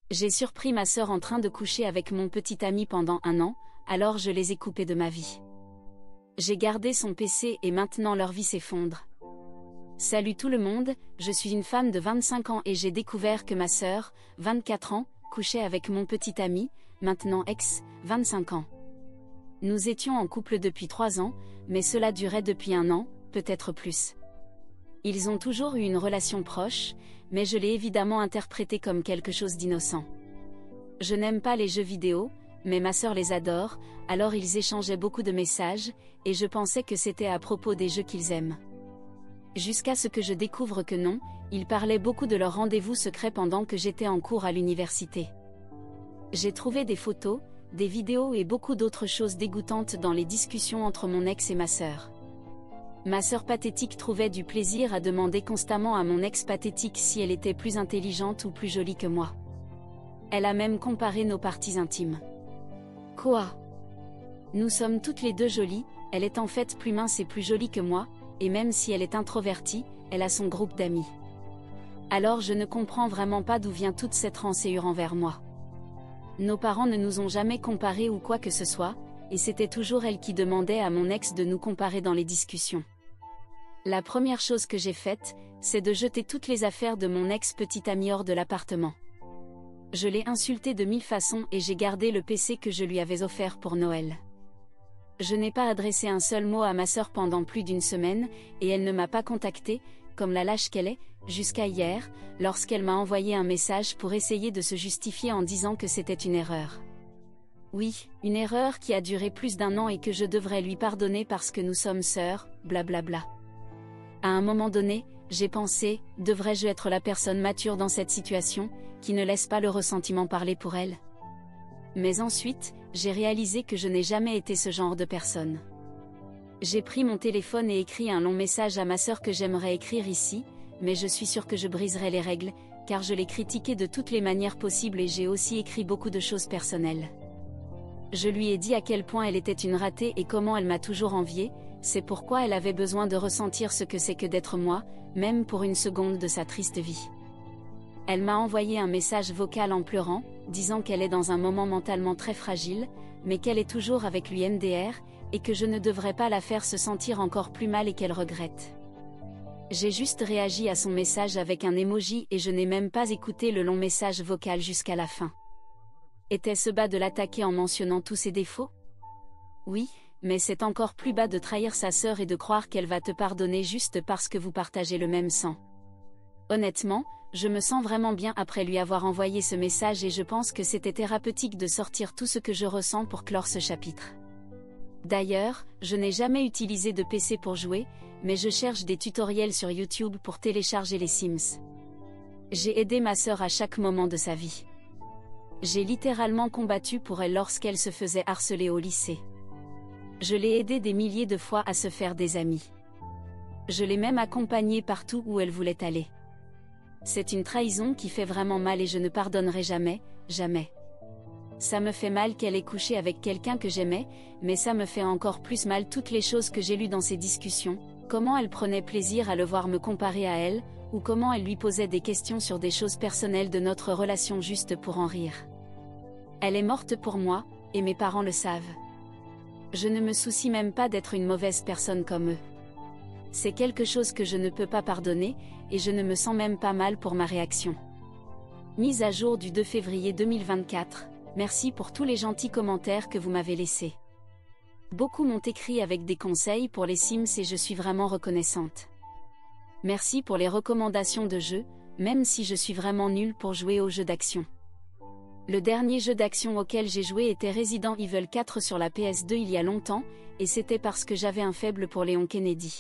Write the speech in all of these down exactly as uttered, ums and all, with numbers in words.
J'ai surpris ma sœur en train de coucher avec mon petit ami pendant un an, alors je les ai coupés de ma vie. J'ai gardé son P C et maintenant leur vie s'effondre. Salut tout le monde, je suis une femme de vingt-cinq ans et j'ai découvert que ma sœur, vingt-quatre ans, couchait avec mon petit ami, maintenant ex, vingt-cinq ans. Nous étions en couple depuis trois ans, mais cela durait depuis un an, peut-être plus. Ils ont toujours eu une relation proche, mais je l'ai évidemment interprété comme quelque chose d'innocent. Je n'aime pas les jeux vidéo, mais ma sœur les adore, alors ils échangeaient beaucoup de messages, et je pensais que c'était à propos des jeux qu'ils aiment. Jusqu'à ce que je découvre que non, ils parlaient beaucoup de leur rendez-vous secret pendant que j'étais en cours à l'université. J'ai trouvé des photos, des vidéos et beaucoup d'autres choses dégoûtantes dans les discussions entre mon ex et ma sœur. Ma sœur pathétique trouvait du plaisir à demander constamment à mon ex pathétique si elle était plus intelligente ou plus jolie que moi. Elle a même comparé nos parties intimes. Quoi? Nous sommes toutes les deux jolies, elle est en fait plus mince et plus jolie que moi, et même si elle est introvertie, elle a son groupe d'amis. Alors je ne comprends vraiment pas d'où vient toute cette rancœur envers moi. Nos parents ne nous ont jamais comparés ou quoi que ce soit, et c'était toujours elle qui demandait à mon ex de nous comparer dans les discussions. La première chose que j'ai faite, c'est de jeter toutes les affaires de mon ex-petit ami hors de l'appartement. Je l'ai insulté de mille façons et j'ai gardé le P C que je lui avais offert pour Noël. Je n'ai pas adressé un seul mot à ma sœur pendant plus d'une semaine, et elle ne m'a pas contactée, comme la lâche qu'elle est, jusqu'à hier, lorsqu'elle m'a envoyé un message pour essayer de se justifier en disant que c'était une erreur. Oui, une erreur qui a duré plus d'un an et que je devrais lui pardonner parce que nous sommes sœurs, blablabla. À un moment donné, j'ai pensé, devrais-je être la personne mature dans cette situation, qui ne laisse pas le ressentiment parler pour elle? Mais ensuite, j'ai réalisé que je n'ai jamais été ce genre de personne. J'ai pris mon téléphone et écrit un long message à ma sœur que j'aimerais écrire ici, mais je suis sûre que je briserai les règles, car je l'ai critiquée de toutes les manières possibles et j'ai aussi écrit beaucoup de choses personnelles. Je lui ai dit à quel point elle était une ratée et comment elle m'a toujours enviée, c'est pourquoi elle avait besoin de ressentir ce que c'est que d'être moi, même pour une seconde de sa triste vie. Elle m'a envoyé un message vocal en pleurant, disant qu'elle est dans un moment mentalement très fragile, mais qu'elle est toujours avec l'U M D R, et que je ne devrais pas la faire se sentir encore plus mal et qu'elle regrette. J'ai juste réagi à son message avec un emoji et je n'ai même pas écouté le long message vocal jusqu'à la fin. Était-ce bas de l'attaquer en mentionnant tous ses défauts? Oui, mais c'est encore plus bas de trahir sa sœur et de croire qu'elle va te pardonner juste parce que vous partagez le même sang. Honnêtement, je me sens vraiment bien après lui avoir envoyé ce message et je pense que c'était thérapeutique de sortir tout ce que je ressens pour clore ce chapitre. D'ailleurs, je n'ai jamais utilisé de P C pour jouer, mais je cherche des tutoriels sur YouTube pour télécharger les Sims. J'ai aidé ma sœur à chaque moment de sa vie. J'ai littéralement combattu pour elle lorsqu'elle se faisait harceler au lycée. Je l'ai aidée des milliers de fois à se faire des amis. Je l'ai même accompagnée partout où elle voulait aller. C'est une trahison qui fait vraiment mal et je ne pardonnerai jamais, jamais. Ça me fait mal qu'elle ait couché avec quelqu'un que j'aimais, mais ça me fait encore plus mal toutes les choses que j'ai lues dans ces discussions, comment elle prenait plaisir à le voir me comparer à elle, ou comment elle lui posait des questions sur des choses personnelles de notre relation juste pour en rire. Elle est morte pour moi, et mes parents le savent. Je ne me soucie même pas d'être une mauvaise personne comme eux. C'est quelque chose que je ne peux pas pardonner, et je ne me sens même pas mal pour ma réaction. Mise à jour du deux février deux mille vingt-quatre, merci pour tous les gentils commentaires que vous m'avez laissés. Beaucoup m'ont écrit avec des conseils pour les Sims et je suis vraiment reconnaissante. Merci pour les recommandations de jeux, même si je suis vraiment nulle pour jouer aux jeux d'action. Le dernier jeu d'action auquel j'ai joué était Resident Evil quatre sur la P S deux il y a longtemps, et c'était parce que j'avais un faible pour Léon Kennedy.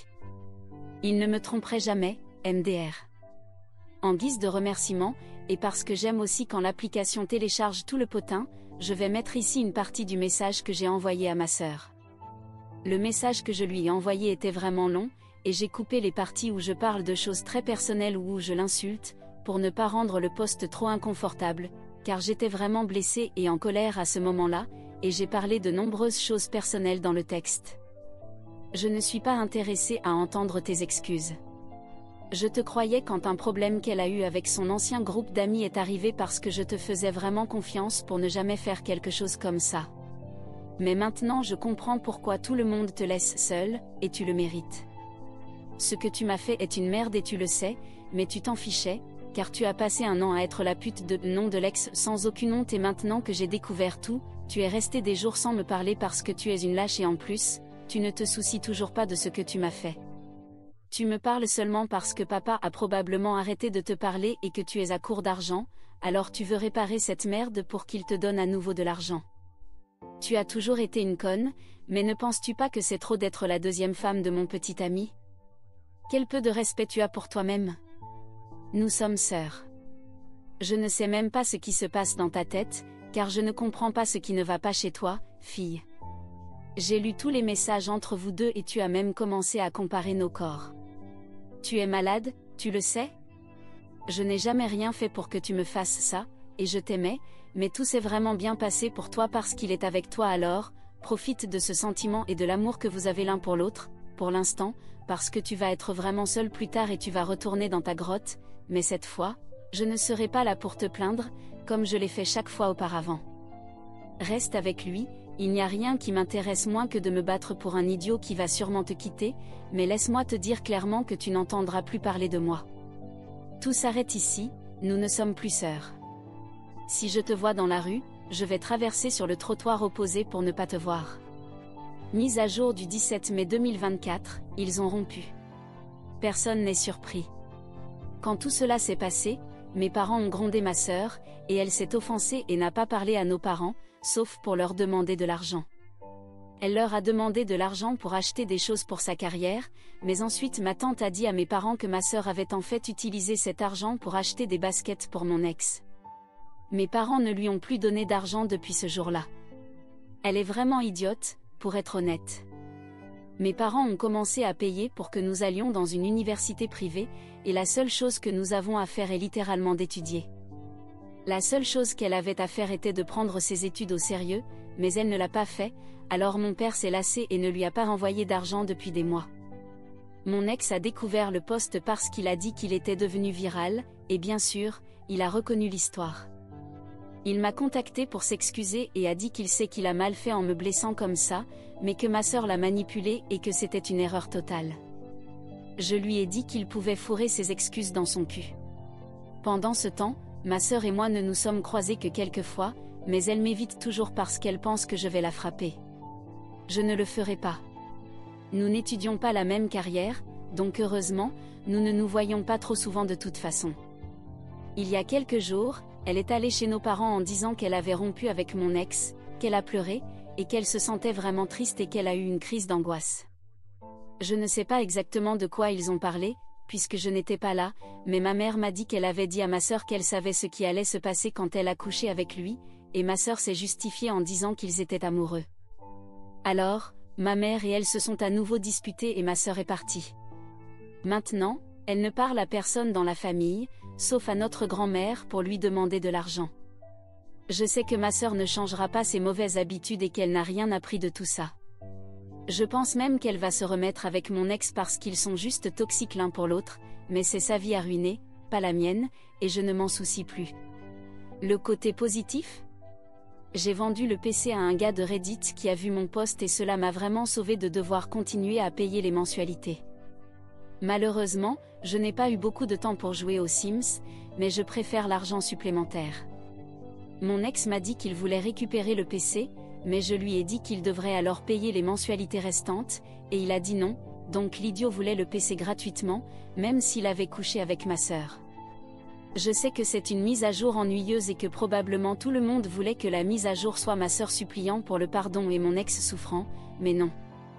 Il ne me tromperait jamais, M D R. En guise de remerciement, et parce que j'aime aussi quand l'application télécharge tout le potin, je vais mettre ici une partie du message que j'ai envoyé à ma sœur. Le message que je lui ai envoyé était vraiment long, et j'ai coupé les parties où je parle de choses très personnelles ou où je l'insulte, pour ne pas rendre le post trop inconfortable, car j'étais vraiment blessée et en colère à ce moment-là, et j'ai parlé de nombreuses choses personnelles dans le texte. Je ne suis pas intéressée à entendre tes excuses. Je te croyais quand un problème qu'elle a eu avec son ancien groupe d'amis est arrivé parce que je te faisais vraiment confiance pour ne jamais faire quelque chose comme ça. Mais maintenant je comprends pourquoi tout le monde te laisse seul, et tu le mérites. Ce que tu m'as fait est une merde et tu le sais, mais tu t'en fichais, car tu as passé un an à être la pute de nom de l'ex sans aucune honte et maintenant que j'ai découvert tout, tu es resté des jours sans me parler parce que tu es une lâche et en plus, tu ne te soucies toujours pas de ce que tu m'as fait. Tu me parles seulement parce que papa a probablement arrêté de te parler et que tu es à court d'argent, alors tu veux réparer cette merde pour qu'il te donne à nouveau de l'argent. Tu as toujours été une conne, mais ne penses-tu pas que c'est trop d'être la deuxième femme de mon petit ami? Quel peu de respect tu as pour toi-même? Nous sommes sœurs. Je ne sais même pas ce qui se passe dans ta tête, car je ne comprends pas ce qui ne va pas chez toi, fille. J'ai lu tous les messages entre vous deux et tu as même commencé à comparer nos corps. Tu es malade, tu le sais? Je n'ai jamais rien fait pour que tu me fasses ça, et je t'aimais, mais tout s'est vraiment bien passé pour toi parce qu'il est avec toi alors, profite de ce sentiment et de l'amour que vous avez l'un pour l'autre, pour l'instant, parce que tu vas être vraiment seul plus tard et tu vas retourner dans ta grotte, mais cette fois, je ne serai pas là pour te plaindre, comme je l'ai fait chaque fois auparavant. Reste avec lui, il n'y a rien qui m'intéresse moins que de me battre pour un idiot qui va sûrement te quitter, mais laisse-moi te dire clairement que tu n'entendras plus parler de moi. Tout s'arrête ici, nous ne sommes plus sœurs. Si je te vois dans la rue, je vais traverser sur le trottoir opposé pour ne pas te voir. Mise à jour du dix-sept mai deux mille vingt-quatre, ils ont rompu. Personne n'est surpris. Quand tout cela s'est passé, mes parents ont grondé ma sœur, et elle s'est offensée et n'a pas parlé à nos parents, sauf pour leur demander de l'argent. Elle leur a demandé de l'argent pour acheter des choses pour sa carrière, mais ensuite ma tante a dit à mes parents que ma sœur avait en fait utilisé cet argent pour acheter des baskets pour mon ex. Mes parents ne lui ont plus donné d'argent depuis ce jour-là. Elle est vraiment idiote, pour être honnête. Mes parents ont commencé à payer pour que nous allions dans une université privée, et la seule chose que nous avons à faire est littéralement d'étudier. La seule chose qu'elle avait à faire était de prendre ses études au sérieux, mais elle ne l'a pas fait, alors mon père s'est lassé et ne lui a pas renvoyé d'argent depuis des mois. Mon ex a découvert le post parce qu'il a dit qu'il était devenu viral, et bien sûr, il a reconnu l'histoire. Il m'a contacté pour s'excuser et a dit qu'il sait qu'il a mal fait en me blessant comme ça, mais que ma sœur l'a manipulé et que c'était une erreur totale. Je lui ai dit qu'il pouvait fourrer ses excuses dans son cul. Pendant ce temps, ma sœur et moi ne nous sommes croisés que quelques fois, mais elle m'évite toujours parce qu'elle pense que je vais la frapper. Je ne le ferai pas. Nous n'étudions pas la même carrière, donc heureusement, nous ne nous voyons pas trop souvent de toute façon. Il y a quelques jours, elle est allée chez nos parents en disant qu'elle avait rompu avec mon ex, qu'elle a pleuré, et qu'elle se sentait vraiment triste et qu'elle a eu une crise d'angoisse. Je ne sais pas exactement de quoi ils ont parlé, puisque je n'étais pas là, mais ma mère m'a dit qu'elle avait dit à ma sœur qu'elle savait ce qui allait se passer quand elle a couché avec lui, et ma sœur s'est justifiée en disant qu'ils étaient amoureux. Alors, ma mère et elle se sont à nouveau disputées et ma sœur est partie. Maintenant, elle ne parle à personne dans la famille, sauf à notre grand-mère pour lui demander de l'argent. Je sais que ma sœur ne changera pas ses mauvaises habitudes et qu'elle n'a rien appris de tout ça. Je pense même qu'elle va se remettre avec mon ex parce qu'ils sont juste toxiques l'un pour l'autre, mais c'est sa vie à ruiner, pas la mienne, et je ne m'en soucie plus. Le côté positif ? J'ai vendu le P C à un gars de Reddit qui a vu mon post et cela m'a vraiment sauvé de devoir continuer à payer les mensualités. Malheureusement, je n'ai pas eu beaucoup de temps pour jouer aux Sims, mais je préfère l'argent supplémentaire. Mon ex m'a dit qu'il voulait récupérer le P C, mais je lui ai dit qu'il devrait alors payer les mensualités restantes, et il a dit non, donc l'idiot voulait le P C gratuitement, même s'il avait couché avec ma sœur. Je sais que c'est une mise à jour ennuyeuse et que probablement tout le monde voulait que la mise à jour soit ma sœur suppliant pour le pardon et mon ex souffrant, mais non.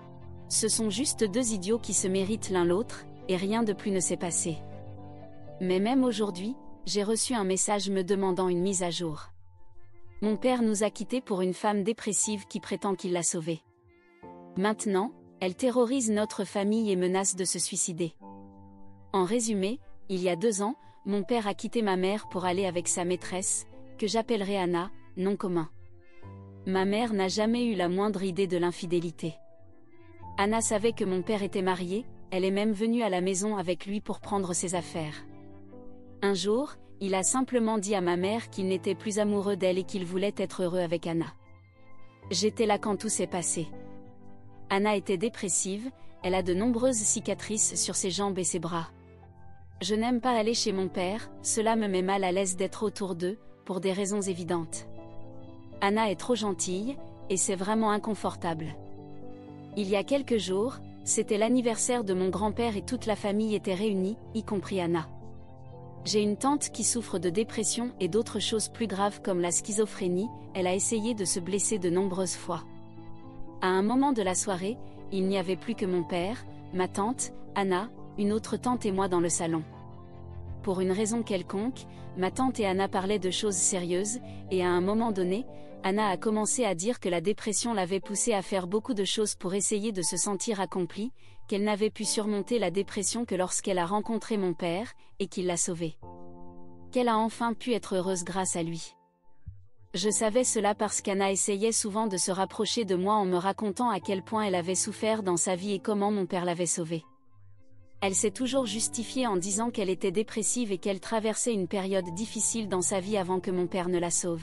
Ce sont juste deux idiots qui se méritent l'un l'autre, et rien de plus ne s'est passé. Mais même aujourd'hui, j'ai reçu un message me demandant une mise à jour. Mon père nous a quittés pour une femme dépressive qui prétend qu'il l'a sauvée. Maintenant, elle terrorise notre famille et menace de se suicider. En résumé, il y a deux ans, mon père a quitté ma mère pour aller avec sa maîtresse, que j'appellerai Anna, nom commun. Ma mère n'a jamais eu la moindre idée de l'infidélité. Anna savait que mon père était marié, elle est même venue à la maison avec lui pour prendre ses affaires. Un jour, il a simplement dit à ma mère qu'il n'était plus amoureux d'elle et qu'il voulait être heureux avec Anna. J'étais là quand tout s'est passé. Anna était dépressive, elle a de nombreuses cicatrices sur ses jambes et ses bras. Je n'aime pas aller chez mon père, cela me met mal à l'aise d'être autour d'eux, pour des raisons évidentes. Anna est trop gentille, et c'est vraiment inconfortable. Il y a quelques jours, c'était l'anniversaire de mon grand-père et toute la famille était réunie, y compris Anna. J'ai une tante qui souffre de dépression et d'autres choses plus graves comme la schizophrénie, elle a essayé de se blesser de nombreuses fois. À un moment de la soirée, il n'y avait plus que mon père, ma tante, Anna, une autre tante et moi dans le salon. Pour une raison quelconque, ma tante et Anna parlaient de choses sérieuses, et à un moment donné, Anna a commencé à dire que la dépression l'avait poussée à faire beaucoup de choses pour essayer de se sentir accomplie, qu'elle n'avait pu surmonter la dépression que lorsqu'elle a rencontré mon père, et qu'il l'a sauvée. Qu'elle a enfin pu être heureuse grâce à lui. Je savais cela parce qu'Anna essayait souvent de se rapprocher de moi en me racontant à quel point elle avait souffert dans sa vie et comment mon père l'avait sauvée. Elle s'est toujours justifiée en disant qu'elle était dépressive et qu'elle traversait une période difficile dans sa vie avant que mon père ne la sauve.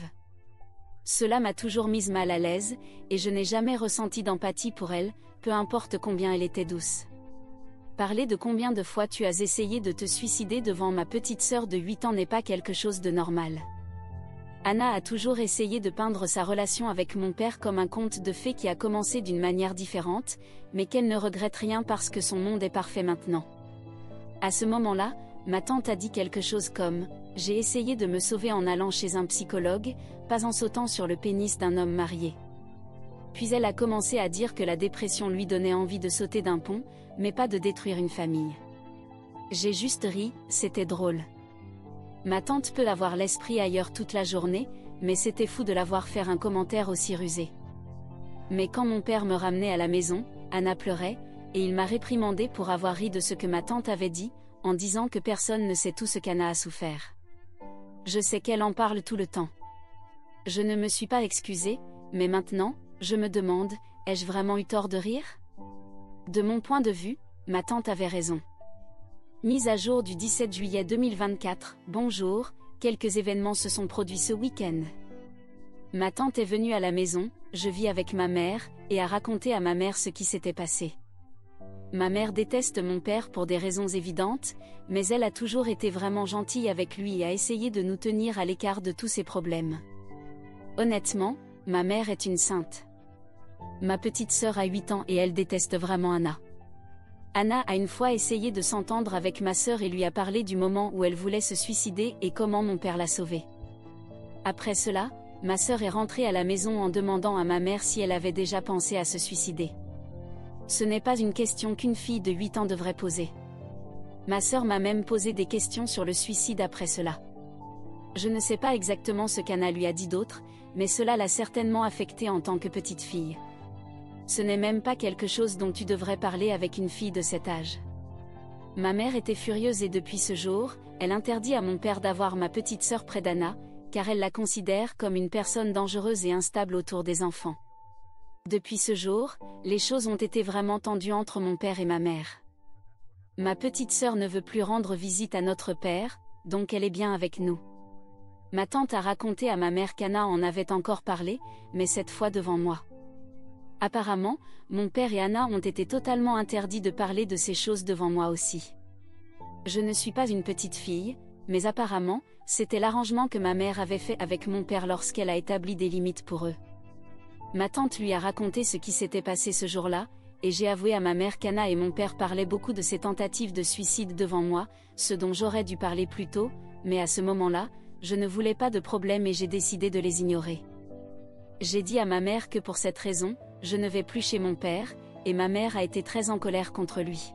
Cela m'a toujours mise mal à l'aise, et je n'ai jamais ressenti d'empathie pour elle, peu importe combien elle était douce. Parler de combien de fois tu as essayé de te suicider devant ma petite sœur de huit ans n'est pas quelque chose de normal. Anna a toujours essayé de peindre sa relation avec mon père comme un conte de fées qui a commencé d'une manière différente, mais qu'elle ne regrette rien parce que son monde est parfait maintenant. À ce moment-là, ma tante a dit quelque chose comme « J'ai essayé de me sauver en allant chez un psychologue, pas en sautant sur le pénis d'un homme marié. » Puis elle a commencé à dire que la dépression lui donnait envie de sauter d'un pont, mais pas de détruire une famille. J'ai juste ri, c'était drôle. Ma tante peut avoir l'esprit ailleurs toute la journée, mais c'était fou de la voir faire un commentaire aussi rusé. Mais quand mon père me ramenait à la maison, Anna pleurait, et il m'a réprimandé pour avoir ri de ce que ma tante avait dit, en disant que personne ne sait tout ce qu'Anna a souffert. Je sais qu'elle en parle tout le temps. Je ne me suis pas excusée, mais maintenant, je me demande, ai-je vraiment eu tort de rire? De mon point de vue, ma tante avait raison. Mise à jour du dix-sept juillet deux mille vingt-quatre, bonjour, quelques événements se sont produits ce week-end. Ma tante est venue à la maison, je vis avec ma mère, et a raconté à ma mère ce qui s'était passé. Ma mère déteste mon père pour des raisons évidentes, mais elle a toujours été vraiment gentille avec lui et a essayé de nous tenir à l'écart de tous ses problèmes. Honnêtement, ma mère est une sainte. Ma petite sœur a huit ans et elle déteste vraiment Anna. Anna a une fois essayé de s'entendre avec ma sœur et lui a parlé du moment où elle voulait se suicider et comment mon père l'a sauvée. Après cela, ma sœur est rentrée à la maison en demandant à ma mère si elle avait déjà pensé à se suicider. Ce n'est pas une question qu'une fille de huit ans devrait poser. Ma sœur m'a même posé des questions sur le suicide après cela. Je ne sais pas exactement ce qu'Anna lui a dit d'autre, mais cela l'a certainement affectée en tant que petite fille. Ce n'est même pas quelque chose dont tu devrais parler avec une fille de cet âge. Ma mère était furieuse et depuis ce jour, elle interdit à mon père d'avoir ma petite sœur près d'Anna, car elle la considère comme une personne dangereuse et instable autour des enfants. Depuis ce jour, les choses ont été vraiment tendues entre mon père et ma mère. Ma petite sœur ne veut plus rendre visite à notre père, donc elle est bien avec nous. Ma tante a raconté à ma mère qu'Anna en avait encore parlé, mais cette fois devant moi. Apparemment, mon père et Anna ont été totalement interdits de parler de ces choses devant moi aussi. Je ne suis pas une petite fille, mais apparemment, c'était l'arrangement que ma mère avait fait avec mon père lorsqu'elle a établi des limites pour eux. Ma tante lui a raconté ce qui s'était passé ce jour-là, et j'ai avoué à ma mère qu'Anna et mon père parlaient beaucoup de ces tentatives de suicide devant moi, ce dont j'aurais dû parler plus tôt, mais à ce moment-là, je ne voulais pas de problème et j'ai décidé de les ignorer. J'ai dit à ma mère que pour cette raison, je ne vais plus chez mon père, et ma mère a été très en colère contre lui.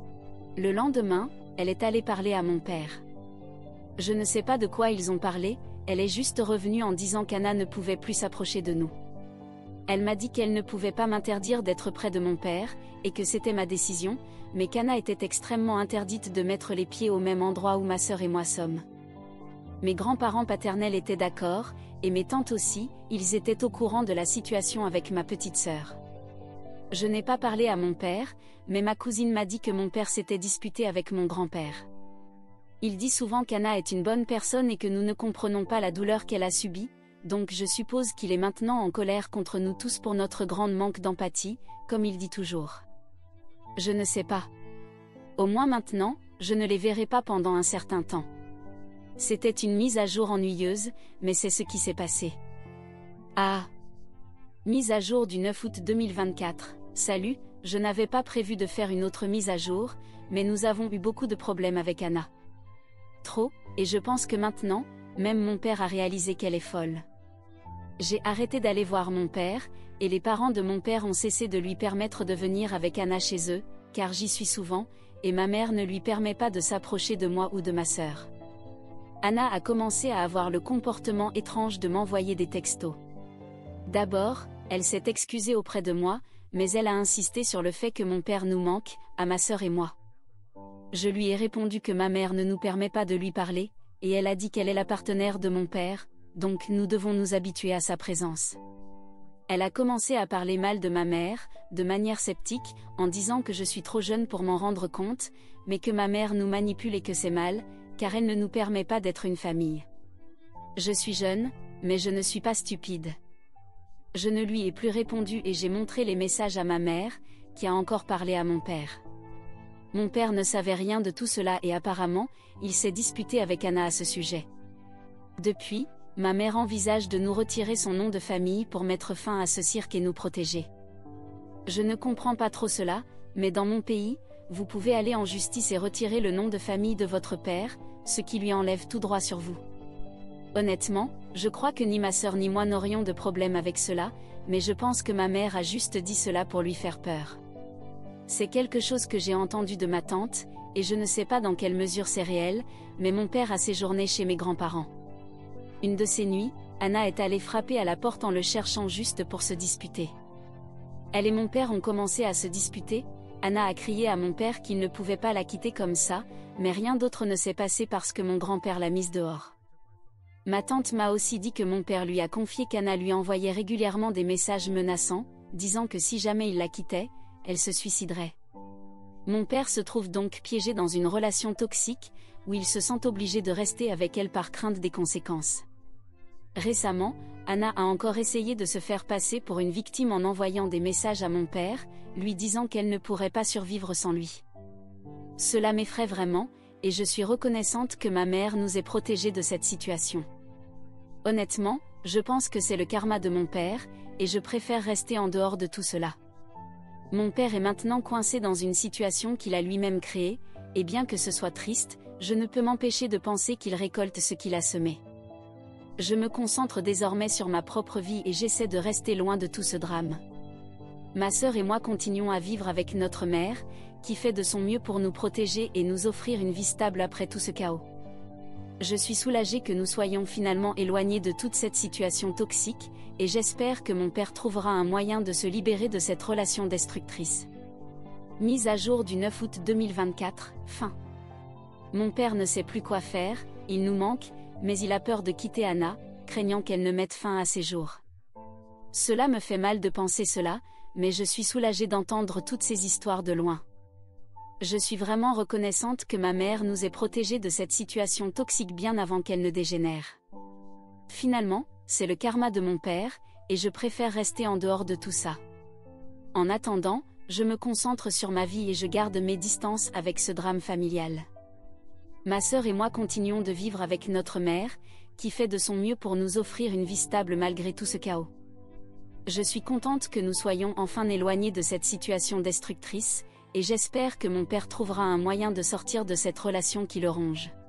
Le lendemain, elle est allée parler à mon père. Je ne sais pas de quoi ils ont parlé, elle est juste revenue en disant qu'Anna ne pouvait plus s'approcher de nous. Elle m'a dit qu'elle ne pouvait pas m'interdire d'être près de mon père, et que c'était ma décision, mais qu'Anna était extrêmement interdite de mettre les pieds au même endroit où ma sœur et moi sommes. Mes grands-parents paternels étaient d'accord, et mes tantes aussi, ils étaient au courant de la situation avec ma petite sœur. Je n'ai pas parlé à mon père, mais ma cousine m'a dit que mon père s'était disputé avec mon grand-père. Il dit souvent qu'Anna est une bonne personne et que nous ne comprenons pas la douleur qu'elle a subie, donc je suppose qu'il est maintenant en colère contre nous tous pour notre grand manque d'empathie, comme il dit toujours. Je ne sais pas. Au moins maintenant, je ne les verrai pas pendant un certain temps. C'était une mise à jour ennuyeuse, mais c'est ce qui s'est passé. Ah. Mise à jour du neuf août deux mille vingt-quatre. Salut, je n'avais pas prévu de faire une autre mise à jour, mais nous avons eu beaucoup de problèmes avec Anna. Trop, et je pense que maintenant, même mon père a réalisé qu'elle est folle. J'ai arrêté d'aller voir mon père, et les parents de mon père ont cessé de lui permettre de venir avec Anna chez eux, car j'y suis souvent, et ma mère ne lui permet pas de s'approcher de moi ou de ma sœur. Anna a commencé à avoir le comportement étrange de m'envoyer des textos. D'abord, elle s'est excusée auprès de moi, mais elle a insisté sur le fait que mon père nous manque, à ma sœur et moi. Je lui ai répondu que ma mère ne nous permet pas de lui parler, et elle a dit qu'elle est la partenaire de mon père, donc nous devons nous habituer à sa présence. Elle a commencé à parler mal de ma mère, de manière sceptique, en disant que je suis trop jeune pour m'en rendre compte, mais que ma mère nous manipule et que c'est mal, car elle ne nous permet pas d'être une famille. Je suis jeune, mais je ne suis pas stupide. Je ne lui ai plus répondu et j'ai montré les messages à ma mère, qui a encore parlé à mon père. Mon père ne savait rien de tout cela et apparemment, il s'est disputé avec Anna à ce sujet. Depuis, ma mère envisage de nous retirer son nom de famille pour mettre fin à ce cirque et nous protéger. Je ne comprends pas trop cela, mais dans mon pays, vous pouvez aller en justice et retirer le nom de famille de votre père, ce qui lui enlève tout droit sur vous. Honnêtement, je crois que ni ma sœur ni moi n'aurions de problème avec cela, mais je pense que ma mère a juste dit cela pour lui faire peur. C'est quelque chose que j'ai entendu de ma tante, et je ne sais pas dans quelle mesure c'est réel, mais mon père a séjourné chez mes grands-parents. Une de ces nuits, Anna est allée frapper à la porte en le cherchant juste pour se disputer. Elle et mon père ont commencé à se disputer, Anna a crié à mon père qu'il ne pouvait pas la quitter comme ça, mais rien d'autre ne s'est passé parce que mon grand-père l'a mise dehors. Ma tante m'a aussi dit que mon père lui a confié qu'Anna lui envoyait régulièrement des messages menaçants, disant que si jamais il la quittait, elle se suiciderait. Mon père se trouve donc piégé dans une relation toxique, où il se sent obligé de rester avec elle par crainte des conséquences. Récemment, Anna a encore essayé de se faire passer pour une victime en envoyant des messages à mon père, lui disant qu'elle ne pourrait pas survivre sans lui. Cela m'effraie vraiment, et je suis reconnaissante que ma mère nous ait protégés de cette situation. Honnêtement, je pense que c'est le karma de mon père, et je préfère rester en dehors de tout cela. Mon père est maintenant coincé dans une situation qu'il a lui-même créée, et bien que ce soit triste, je ne peux m'empêcher de penser qu'il récolte ce qu'il a semé. Je me concentre désormais sur ma propre vie et j'essaie de rester loin de tout ce drame. Ma sœur et moi continuons à vivre avec notre mère, qui fait de son mieux pour nous protéger et nous offrir une vie stable après tout ce chaos. Je suis soulagée que nous soyons finalement éloignés de toute cette situation toxique, et j'espère que mon père trouvera un moyen de se libérer de cette relation destructrice. Mise à jour du neuf août deux mille vingt-quatre, fin. Mon père ne sait plus quoi faire, il nous manque, mais il a peur de quitter Anna, craignant qu'elle ne mette fin à ses jours. Cela me fait mal de penser cela, mais je suis soulagée d'entendre toutes ces histoires de loin. Je suis vraiment reconnaissante que ma mère nous ait protégés de cette situation toxique bien avant qu'elle ne dégénère. Finalement, c'est le karma de mon père, et je préfère rester en dehors de tout ça. En attendant, je me concentre sur ma vie et je garde mes distances avec ce drame familial. Ma sœur et moi continuons de vivre avec notre mère, qui fait de son mieux pour nous offrir une vie stable malgré tout ce chaos. Je suis contente que nous soyons enfin éloignés de cette situation destructrice, et j'espère que mon père trouvera un moyen de sortir de cette relation qui le ronge.